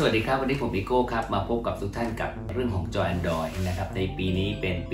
วัสดีครับวันนี้ผมอีโก้ครับมาพบกับทุกท่านกับเรื่องของจอ Android นะครับในปีนี้เป็นปี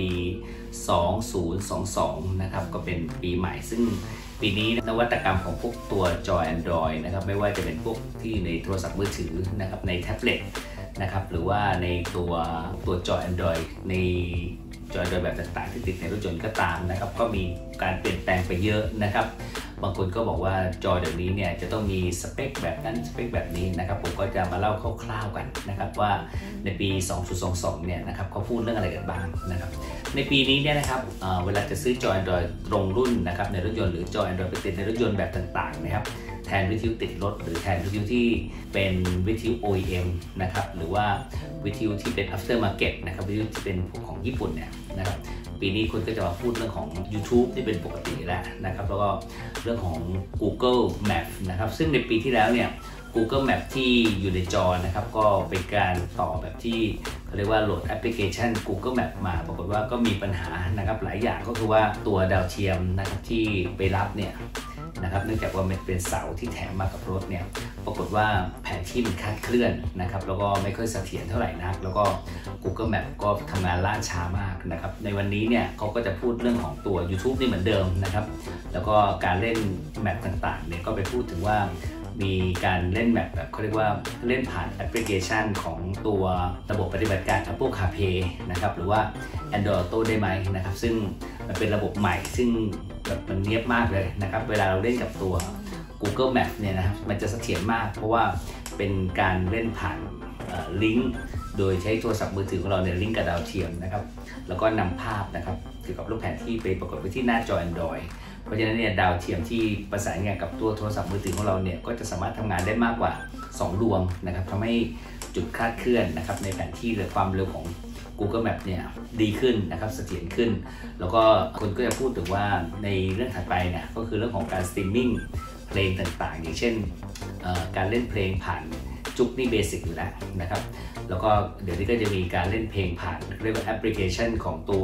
2022 นะครับก็เป็นปีใหม่ซึ่งปีนี้นวัตกรรมของพวกตัวจอ Android นะครับไม่ว่าจะเป็นพวกที่ในโทรศัพท์มือถือนะครับในแท็บเล็ตนะครับหรือว่าในตัวจอ Android ในจอ Android แบบต่างๆที่ติดในรถยนต์ก็ตามนะครับก็มีการเปลี่ยนแปลงไปเยอะนะครับบางคนก็บอกว่าจอเดี๋ยวนี้เนี่ยจะต้องมีสเปคแบบนั้นสเปคแบบนี้นะครับผมก็จะมาเล่าคร่าวๆกันนะครับว่าในปี 2022 เนี่ยนะครับเขาพูดเรื่องอะไรกันบ้างนะครับในปีนี้เนี่ยนะครับเวลาจะซื้อจอ Android ตรงรุ่นนะครับในรถยนต์หรือจอ Android ไปติดในรถยนต์แบบต่างๆนะครับแทนวิทยุติดรถหรือแทนวิทยุที่เป็นวิทยุ OEM นะครับหรือว่าวิทยุที่เป็น after market นะครับวิทยุที่เป็นของญี่ปุ่นเนี่ยนะครับปีนี้คุณก็จะมาพูดเรื่องของ YouTube ที่เป็นปกติแล้วนะครับแล้วก็เรื่องของ Google Map นะครับซึ่งในปีที่แล้วเนี่ย Google Map ที่อยู่ในจอนะครับก็เป็นการต่อแบบที่เขาเรียกว่าโหลดแอปพลิเคชัน Google Map มาปรากฏว่าก็มีปัญหานะครับหลายอย่างก็คือว่าตัวดาวเทียมนะครับที่ไปรับเนี่ยนะครับเนื่องจากว่ามันเป็นเสาที่แถมมากับรถเนี่ยปรากฏว่าแผนที่มันคลาดเคลื่อนนะครับแล้วก็ไม่ค่อยเสถียรเท่าไหร่นักแล้วก็ Google Map ก็ทำงานล่าช้ามากนะครับในวันนี้เนี่ยเขาก็จะพูดเรื่องของตัว YouTube นี่เหมือนเดิมนะครับแล้วก็การเล่นแมปต่างๆเนี่ยก็ไปพูดถึงว่ามีการเล่นแมปแบบเขาเรียกว่าเล่นผ่านแอปพลิเคชันของตัวระบบปฏิบัติการ Apple CarPlay นะครับหรือว่า Android Auto ได้ไหมนะครับซึ่งมันเป็นระบบใหม่ซึ่งแบบมันเนียบมากเลยนะครับเวลาเราเล่นกับตัว Google Map เนี่ยนะครับมันจะเสถียรมากเพราะว่าเป็นการเล่นผ่านลิงก์โดยใช้โทรศัพท์มือถือของเราเนี่ยลิงก์กับดาวเทียมนะครับแล้วก็นำภาพนะครับเกี่ยวกับรูปแผนที่ไปปรากฏไว้ที่หน้าจอ Android เพราะฉะนั้นเนี่ยดาวเทียมที่ประสานงานกับตัวโทรศัพท์มือถือของเราเนี่ยก็จะสามารถทำงานได้มากกว่า2ดวงนะครับทำให้จุดคลาดเคลื่อนนะครับในแผนที่หรือความเร็วของ Google Map เนี่ยดีขึ้นนะครับเสถียรขึ้นแล้วก็คนก็จะพูดถึงว่าในเรื่องถัดไปเนี่ยก็คือเรื่องของการสตรีมมิ่งเพลงต่างๆอย่างเช่นการเล่นเพลงผ่านจุกนี่เบสิกอยู่แล้วนะครับแล้วก็เดี๋ยวนี้ก็จะมีการเล่นเพลงผ่านเรียกว่าแอปพลิเคชันของตัว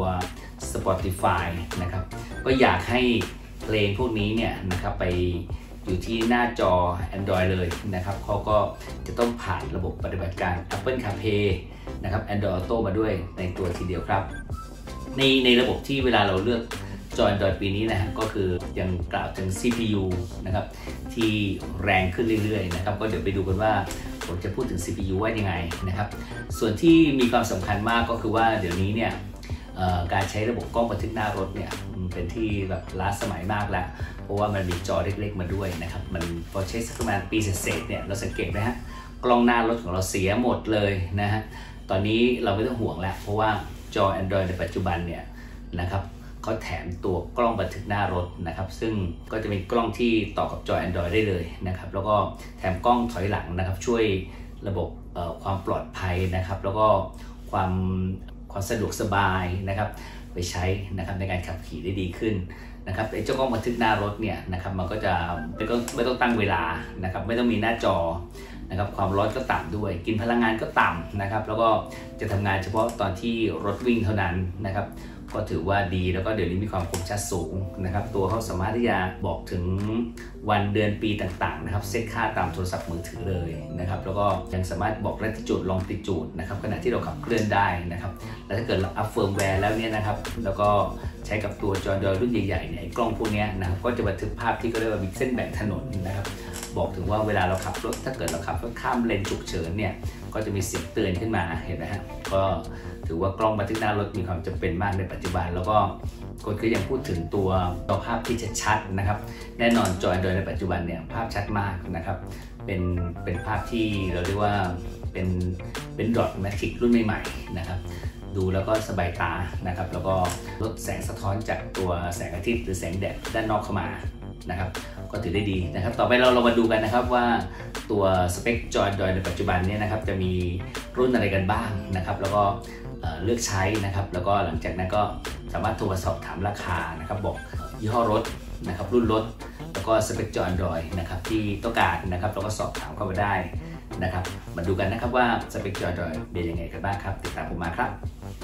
Spotify นะครับก็อยากให้เพลงพวกนี้เนี่ยนะครับไปอยู่ที่หน้าจอ Android เลยนะครับเขาก็จะต้องผ่านระบบปฏิบัติการ Apple CarPlay นะครับ Android Auto มาด้วยในตัวทีเดียวครับในระบบที่เวลาเราเลือกจอ Android ปีนี้นะฮะก็คือยังกล่าวถึง CPU นะครับที่แรงขึ้นเรื่อยๆนะครับก็เดี๋ยวไปดูกันว่าผมจะพูดถึง CPU ว่ายังไงนะครับส่วนที่มีความสำคัญมากก็คือว่าเดี๋ยวนี้เนี่ยการใช้ระบบกล้องบันทึกหน้ารถเนี่ยเป็นที่แบบล้าสมัยมากแล้วเพราะว่ามันมีจอเล็กๆมาด้วยนะครับมันพอใช้สักประมาณปีเศษเนี่ยเราสังเกตไหมฮะกล้องหน้ารถของเราเสียหมดเลยนะฮะตอนนี้เราไม่ต้องห่วงแล้วเพราะว่าจอ Android ในปัจจุบันเนี่ยนะครับเขาแถมตัวกล้องบันทึกหน้ารถนะครับซึ่งก็จะเป็นกล้องที่ต่อกับจอ Android ได้เลยนะครับแล้วก็แถมกล้องถอยหลังนะครับช่วยระบบความปลอดภัยนะครับแล้วก็ความสะดวกสบายนะครับไปใช้นะครับในการขับขี่ได้ดีขึ้นนะครับไอ้เจ้ากล้องบันทึกหน้ารถเนี่ยนะครับมันก็จะไม่ต้องตั้งเวลานะครับไม่ต้องมีหน้าจอนะครับความร้อนก็ต่ำด้วยกินพลังงานก็ต่ำนะครับแล้วก็จะทำงานเฉพาะตอนที่รถวิ่งเท่านั้นนะครับก็ถือว่าดีแล้วก็เดี๋ยวนี้มีความคมชัดสูงนะครับตัวเขาสามารถที่จะบอกถึงวันเดือนปีต่างๆนะครับเซตค่าตามโทรศัพท์มือถือเลยนะครับแล้วก็ยังสามารถบอกlatitude longitudeนะครับขณะที่เราขับเคลื่อนได้นะครับแล้วถ้าเกิดเราอัพเฟิร์มแวร์แล้วเนี่ยนะครับแล้วก็ใช้กับตัวจอ Android รุ่นใหญ่ๆเนี่ยกล้องพวกนี้นะครับก็จะบันทึกภาพที่ก็เรียกว่ามีเส้นแบ่งถนนนะครับบอกถึงว่าเวลาเราขับรถถ้าเกิดเราขับรถข้ามเลนฉุกเฉินเนี่ยก็จะมีเสียงเตือนขึ้นมาเห็นไหมฮะก็ถือว่ากล้องบันทึกหน้ารถมีความจำเป็นมากในปัจจุบันแล้วก็คนก็ยังพูดถึงตัวภาพที่ชัดนะครับแน่นอนจอ Android ในปัจจุบันเนี่ยภาพชัดมากนะครับเป็นภาพที่เราเรียกว่าเป็นดอทแมทริกรุ่นใหม่ๆนะครับดูแล้วก็สบายตานะครับแล้วก็ลดแสงสะท้อนจากตัวแสงอาทิตย์หรือแสงแดดด้านนอกเข้ามานะครับก็ถือได้ดีนะครับต่อไปเรามาดูกันนะครับว่าตัวสเปคจอ Android ในปัจจุบันเนี่ยนะครับจะมีรุ่นอะไรกันบ้างนะครับแล้วก็เลือกใช้นะครับแล้วก็หลังจากนั้นก็สามารถโทรมาสอบถามราคานะครับบอกยี่ห้อรถนะครับรุ่นรถแล้วก็สเปคจอ Android นะครับที่ต้องการนะครับแล้วก็สอบถามเข้ามาได้นะครับมาดูกันนะครับว่าสเปคจอ Android เป็นยังไงกันบ้างครับติดตามผมมาครับ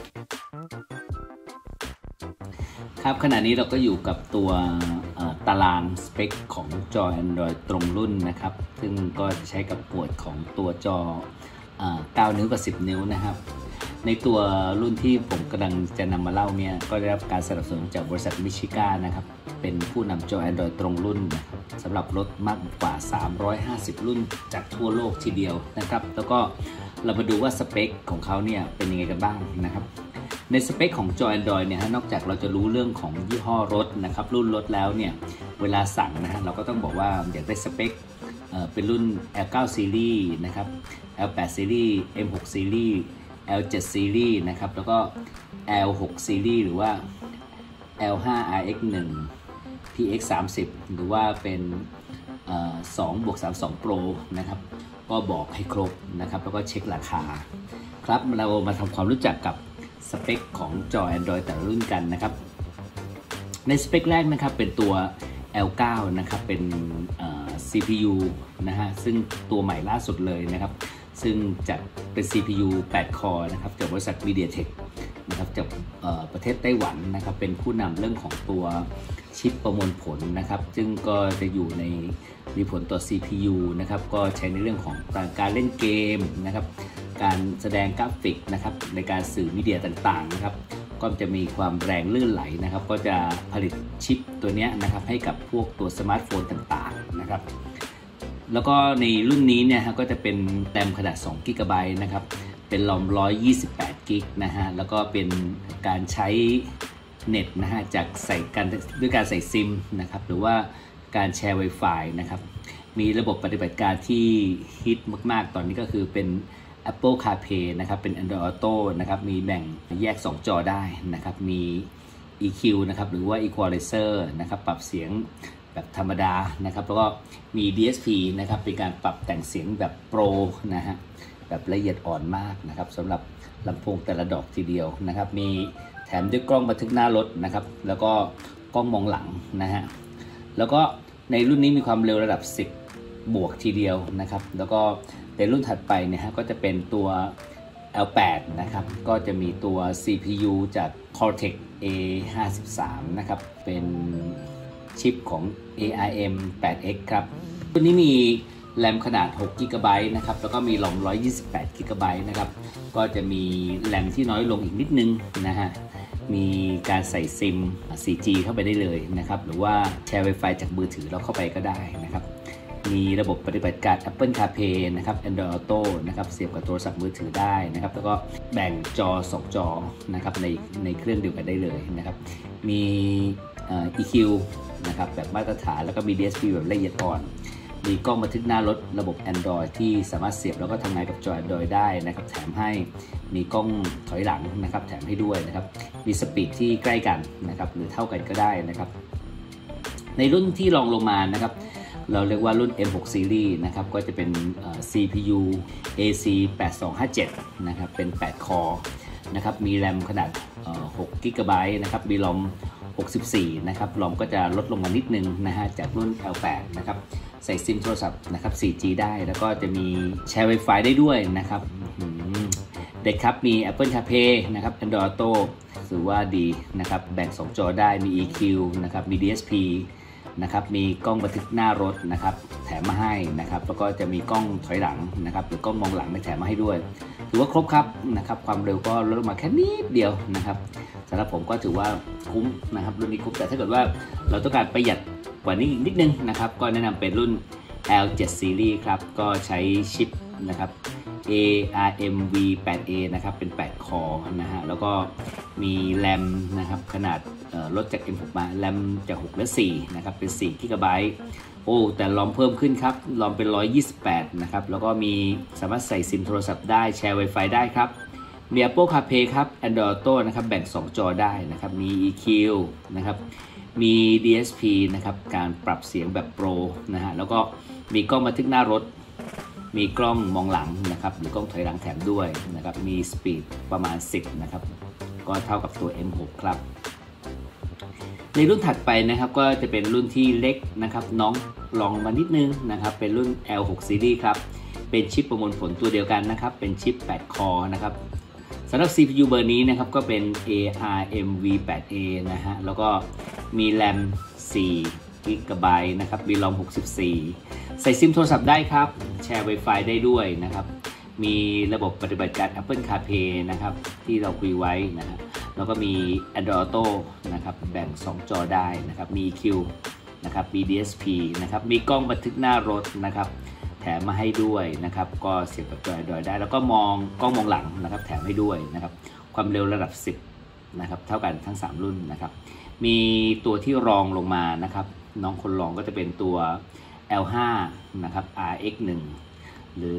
ครับขณะนี้เราก็อยู่กับตัวตารางสเปคของจอ Android ตรงรุ่นนะครับซึ่งก็จะใช้กับหมวดของตัวจอ 9 นิ้วกับ 10 นิ้วนะครับในตัวรุ่นที่ผมกำลังจะนำมาเล่าเนี่ยก็ได้รับการสนับสนุนจากบริษัทมิชิก้านะครับเป็นผู้นำจอ Android ตรงรุ่นนะครับสำหรับรถมากกว่า350รุ่นจากทั่วโลกทีเดียวนะครับแล้วก็เรามาดูว่าสเปคของเขาเนี่ยเป็นยังไงกันบ้างนะครับในสเปคของจอ Android เนี่ยนอกจากเราจะรู้เรื่องของยี่ห้อรถนะครับรุ่นรถแล้วเนี่ยเวลาสั่งนะฮะเราก็ต้องบอกว่าอยากได้สเปคเป็นรุ่น L9 Series นะครับ L8 Series M6 Series L7 Series นะครับแล้วก็ L6 Series หรือว่า L5 RX1 PX30 หรือว่าเป็น2+32 Pro นะครับก็บอกให้ครบนะครับแล้วก็เช็คราคาครับเรามาทำความรู้จักกับสเปคของจอ Android แต่ละรุ่นกันนะครับในสเปคแรกนะครับเป็นตัว L9 นะครับเป็นCPU นะฮะซึ่งตัวใหม่ล่าสุดเลยนะครับซึ่งจะเป็น CPU 8 คอร์นะครับจากบริษัท MediaTek นะครับจากประเทศไต้หวันนะครับเป็นผู้นำเรื่องของตัวชิปประมวลผลนะครับซึ่งก็จะอยู่ในมีผลต่อ CPU นะครับก็ใช้ในเรื่องของการเล่นเกมนะครับการแสดงกราฟิกนะครับในการสื่อมีเดียต่างๆนะครับก็จะมีความแรงลื่นไหลนะครับก็จะผลิตชิปตัวนี้นะครับให้กับพวกตัวสมาร์ทโฟนต่างๆนะครับแล้วก็ในรุ่นนี้เนี่ยก็จะเป็นแรมขนาด2 GB นะครับเป็นรอม128 กิกนะฮะแล้วก็เป็นการใช้เน็ตนะฮะจากใส่กันด้วยการใส่ซิมนะครับหรือว่าการแชร์ Wi-Fi นะครับมีระบบปฏิบัติการที่ฮิตมากๆตอนนี้ก็คือเป็น Apple CarPlay นะครับเป็น Android Auto นะครับมีแบ่งแยก2 จอได้นะครับมี EQ นะครับหรือว่า Equalizer นะครับปรับเสียงแบบธรรมดานะครับแล้วก็มี DSP นะครับเป็นการปรับแต่งเสียงแบบโปรนะฮะแบบละเอียดอ่อนมากนะครับสำหรับลำโพงแต่ละดอกทีเดียวนะครับมีแถมด้วยกล้องบันทึกหน้ารถนะครับแล้วก็กล้องมองหลังนะฮะแล้วก็ในรุ่นนี้มีความเร็วระดับ10 บวกทีเดียวนะครับแล้วก็ในรุ่นถัดไปเนี่ยฮะก็จะเป็นตัว L8 นะครับก็จะมีตัว CPU จาก Cortex A53 นะครับเป็นชิปของ ARM 8X ครับตัวนี้มีแรมขนาด6 GB นะครับแล้วก็มีรอม128 GB นะครับก็จะมีแรมที่น้อยลงอีกนิดนึงนะฮะมีการใส่ซิม 4G เข้าไปได้เลยนะครับหรือว่าแชร์ Wi-Fi จากมือถือเราเข้าไปก็ได้นะครับมีระบบปฏิบัติการ Apple CarPlay นะครับ Android Auto นะครับเสียบกับโทรศัพท์มือถือได้นะครับแล้วก็แบ่งจอ2 จอนะครับในเครื่องเดียวกันได้เลยนะครับมีEQ นะครับแบบมาตรฐานแล้วก็มี DSP แบบละเอียดอ่อนมีกล้องบันทึกหน้ารถระบบ Android ที่สามารถเสียบแล้วก็ทำงานกับจอ Android ได้นะครับแถมให้มีกล้องถอยหลังนะครับแถมให้ด้วยนะครับมีสปีดที่ใกล้กันนะครับหรือเท่ากันก็ได้นะครับในรุ่นที่รองลงมานะครับเราเรียกว่ารุ่น M6 Series นะครับก็จะเป็นCPU AC8257 นะครับเป็น8 คอร์นะครับมีแรมขนาด6 GB นะครับมีรอม64นะครับรอมก็จะลดลงมานิดนึงนะฮะจากรุ่น L8 นะครับใส่ซิมโทรศัพท์นะครับ 4G ได้แล้วก็จะมีแชร์ Wi-Fi ได้ด้วยนะครับเด็กครับมี Apple CarPlay นะครับ Android Auto ถือว่าดีนะครับแบ่ง2 จอได้มี EQ นะครับมี DSP นะครับมีกล้องบันทึกหน้ารถนะครับแถมมาให้นะครับแล้วก็จะมีกล้องถอยหลังนะครับหรือกล้องมองหลังแถมมาให้ด้วยถือว่าครบครับนะครับความเร็วก็ลดลงมาแค่นิดเดียวนะครับสำหรับผมก็ถือว่าคุ้มนะครับรุ่นนี้คุ้มแต่ถ้าเกิดว่าเราต้องการประหยัดกว่านี้อีกนิดนึงนะครับก็แนะนำเป็นรุ่น L7 Series ครับก็ใช้ชิปนะครับ ARM V8A นะครับเป็น8 คอร์นะฮะแล้วก็มีแรมนะครับขนาดลดจาก M6 มาแรมจาก6เหลือ4นะครับเป็น4 GB โอ้แต่รอมเพิ่มขึ้นครับรอมเป็น128นะครับแล้วก็มีสามารถใส่ซิมโทรศัพท์ได้แชร์ Wi-Fi ได้ครับมี Apple CarPlay ครับ Android Auto นะครับแบ่ง2 จอได้นะครับมี EQ นะครับมี DSP นะครับการปรับเสียงแบบโปรนะฮะแล้วก็มีกล้องบันทึกหน้ารถมีกล้องมองหลังนะครับหรือกล้องถอยหลังแถมด้วยนะครับมีสปีดประมาณ10นะครับก็เท่ากับตัว M6 ครับในรุ่นถัดไปนะครับก็จะเป็นรุ่นที่เล็กนะครับน้องลองมานิดนึงนะครับเป็นรุ่น L6 Series ครับเป็นชิปประมวลผลตัวเดียวกันนะครับเป็นชิป8 คอร์นะครับสำหรับ CPU เบอร์นี้นะครับก็เป็น ARM V8A นะฮะแล้วก็มีแรม4 GB นะครับมีรอม64ใส่ซิมโทรศัพท์ได้ครับแชร์ Wi-Fi ได้ด้วยนะครับมีระบบปฏิบัติการ Apple CarPlay นะครับที่เราคุยไว้นะครับแล้วก็มี Android Auto นะครับแบ่ง2จอได้นะครับมี EQ นะครับมี DSP นะครับมีกล้องบันทึกหน้ารถนะครับแถมมาให้ด้วยนะครับก็เสียบกับจอ Android ได้แล้วก็กล้องมองหลังนะครับแถมให้ด้วยนะครับความเร็วระดับ10นะครับเท่ากันทั้ง3รุ่นนะครับมีตัวที่รองลงมานะครับน้องคนรองก็จะเป็นตัว L5 นะครับ RX1 หรือ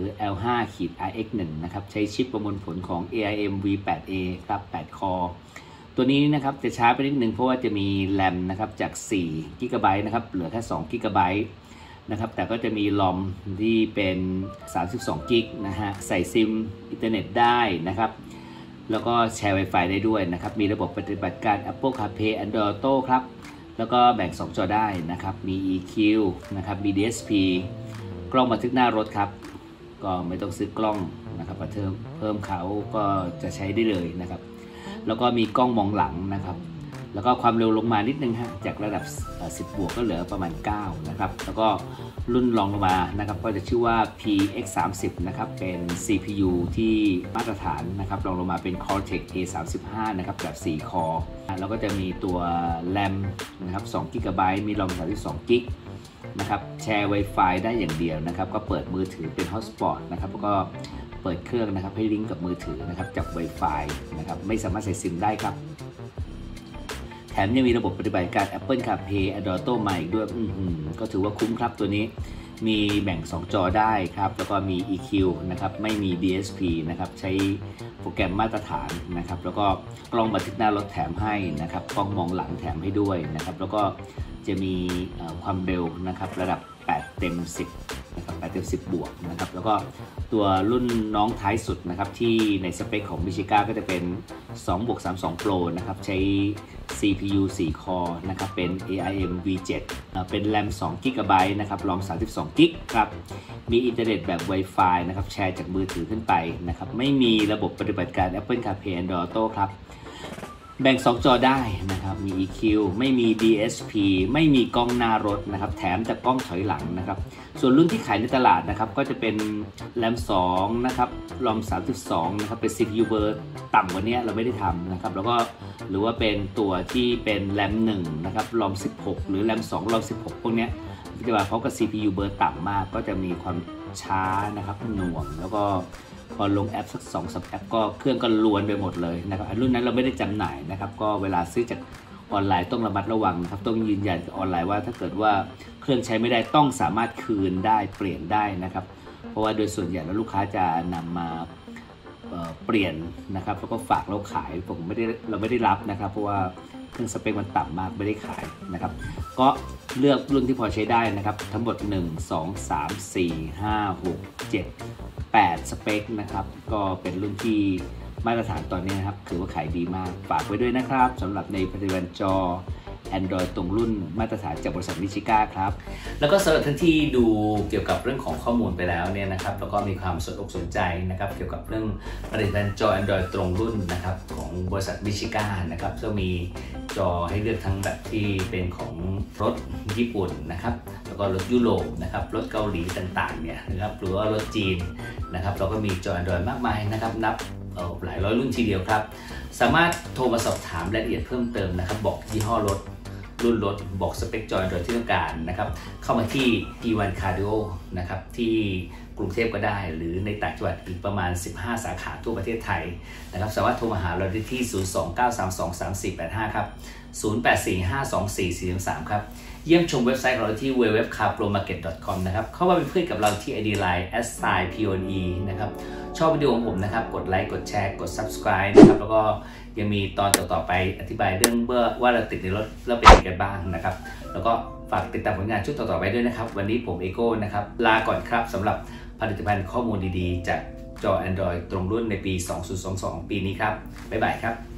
L5-RX1 นะครับใช้ชิปประมวลผลของ ARM V8A ครับ8 คอตัวนี้นะครับจะช้าไปนิดนึงเพราะว่าจะมีแรมนะครับจาก4 GB นะครับเหลือแค่2 GB นะครับแต่ก็จะมีลอมที่เป็น32 กิกนะฮะใส่ซิมอินเทอร์เน็ตได้นะครับแล้วก็แชร์ Wi-Fi ได้ด้วยนะครับมีระบบปฏิบัติการ Apple CarPlay Android Auto ครับแล้วก็แบ่ง2จอได้นะครับมี EQ นะครับมี DSP กล้องบันทึกหน้ารถครับก็ไม่ต้องซื้อกล้องนะครับเพิ่มเขาก็จะใช้ได้เลยนะครับแล้วก็มีกล้องมองหลังนะครับแล้วก็ความเร็วลงมานิดนึงฮะจากระดับ10 บวกก็เหลือประมาณ9นะครับแล้วก็รุ่นรองลงมานะครับก็จะชื่อว่า PX30 นะครับเป็น CPU ที่มาตรฐานนะครับรองลงมาเป็น Cortex A35 นะครับแบบ4 คอแล้วก็จะมีตัว RAM นะครับ2 GB มี ROM 32 กิกนะครับแชร์ Wi-Fi ได้อย่างเดียวนะครับก็เปิดมือถือเป็น Hotspot นะครับแล้วก็เปิดเครื่องนะครับให้ลิงก์กับมือถือนะครับจาก Wi-Fi นะครับไม่สามารถใส่ซิมได้ครับแถมยังมีระบบปฏิบัติการ Apple CarPlay Android Auto ใหม่ด้วยก็ถือว่าคุ้มครับตัวนี้มีแบ่ง2จอได้ครับแล้วก็มี EQ นะครับไม่มี DSP นะครับใช้โปรแกรมมาตรฐานนะครับแล้วก็กล้องบันทึกหน้ารถแถมให้นะครับกล้องมองหลังแถมให้ด้วยนะครับแล้วก็จะมีความเร็วนะครับระดับ8 เต็ม 10นะครับ8 เต็ม 10 บวกนะครับแล้วก็ตัวรุ่นน้องท้ายสุดนะครับที่ในสเปคของ Michiga ก็จะเป็น2+32 Pro นะครับใช้ CPU 4 คอนะครับเป็น ARM V7 เป็น RAM 2 GB นะครับ ROM 32 กิกครับมีอินเทอร์เน็ตแบบ Wi-Fi นะครับแชร์จากมือถือขึ้นไปนะครับไม่มีระบบปฏิบัติการ Apple CarPlay Android Auto ครับแบ่ง2จอได้นะครับมี EQ ไม่มี DSP ไม่มีกล้องหน้ารถนะครับแถมแต่กล้องถอยหลังนะครับส่วนรุ่นที่ขายในตลาดนะครับก็จะเป็น RAM 2นะครับ ROM 32นะครับเป็น CPU เบอร์ต่ำกว่านี้เราไม่ได้ทำนะครับแล้วก็หรือว่าเป็นตัวที่เป็น RAM 1นะครับ ROM 16หรือ RAM 2 ROM 16พวกนี้จะมาพร้อมกับ CPU เบอร์ต่ำมากก็จะมีความช้านะครับหน่วงแล้วก็พอลงแอปสัก2-3 แอปก็เครื่องก็ลวนไปหมดเลยนะครับรุ่นนั้นเราไม่ได้จำหน่ายนะครับก็เวลาซื้อจากออนไลน์ต้องระมัดระวังนะครับต้องยืนยันกับออนไลน์ว่าถ้าเกิดว่าเครื่องใช้ไม่ได้ต้องสามารถคืนได้เปลี่ยนได้นะครับเพราะว่าโดยส่วนใหญ่แล้วลูกค้าจะนำมาเปลี่ยนนะครับแล้วก็ฝากเราขายเราไม่ได้รับนะครับเพราะว่าเครื่องสเปคมันต่ำมากไม่ได้ขายนะครับก็เลือกรุ่นที่พอใช้ได้นะครับทั้งหมด1 2 3 4 5 6 7 8 สเปคนะครับก็เป็นรุ่นที่มาตรฐานตอนนี้นะครับถือว่าขายดีมากฝากไว้ด้วยนะครับสำหรับในผลิตภัณฑ์จอ Android ตรงรุ่นมาตรฐานจากบริษัท Michiga ครับแล้วก็สำหรับท่านที่ดูเกี่ยวกับเรื่องของข้อมูลไปแล้วเนี่ยนะครับแล้วก็มีความสนอกสนใจนะครับเกี่ยวกับเรื่องผลิตภัณฑ์จอ Android ตรงรุ่นนะครับของบริษัท Michiga นะครับก็มีจอให้เลือกทั้งแบบที่เป็นของรถญี่ปุ่นนะครับแล้วก็รถยุโรปนะครับรถเกาหลีต่างๆเนี่ยนะครับหรือว่ารถจีนนะครับเราก็มีจอ Android มากมายนะครับนับหลายร้อยรุ่นทีเดียวครับสามารถโทรมาสอบถามรายละเอียดเพิ่มเติมนะครับบอกยี่ห้อรถรุ่นรถบอกสเปคจอ Android ที่ต้องการนะครับเข้ามาที่ P1 Cardio นะครับที่กรุงเทพก็ได้หรือในต่างจังหวัดอีกประมาณ15 สาขาทั่วประเทศไทยนะครับสามารถโทรมาหาเราได้ที่ 029323485 ครับ 08452443 ครับเยี่ยมชมเว็บไซต์ของเราที่ www.carpromarket.com นะครับเข้ามาเป็นเพื่อนกับเราที่ ID Line @pone นะครับชอบวิดีโอของผมนะครับกดไลค์กดแชร์กด Subscribe นะครับแล้วก็ยังมีตอนต่อๆไปอธิบายเรื่องว่าเราติดในรถแล้วเป็นยังไงบ้างนะครับแล้วก็ฝากติดตามผลงานชุดต่อๆไปด้วยนะครับวันนี้ผมเอโก้นะครับลาก่อนครับสำหรับผลิตภัณฑ์ข้อมูลดีๆจากจอ Android ตรงรุ่นในปี 2022 ปีนี้ครับบ๊ายบายครับ